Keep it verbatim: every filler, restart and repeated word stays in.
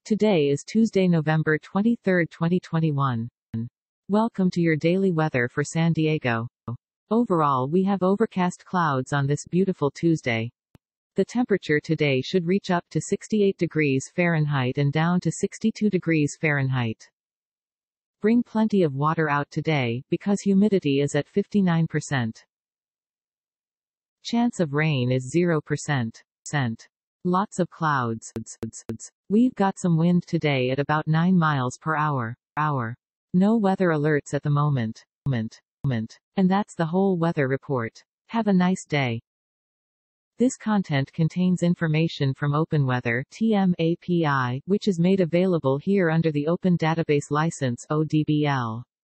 Today is Tuesday, November twenty-third, twenty twenty-one. Welcome to your daily weather for San Diego. Overall, we have overcast clouds on this beautiful Tuesday. The temperature today should reach up to sixty-eight degrees Fahrenheit and down to sixty-two degrees Fahrenheit. Bring plenty of water out today, because humidity is at fifty-nine percent. Chance of rain is zero percent. Lots of clouds. We've got some wind today at about nine miles per hour. Hour. No weather alerts at the moment. Moment. Moment. And that's the whole weather report. Have a nice day. This content contains information from OpenWeather T M A P I, which is made available here under the Open Database License O D B L.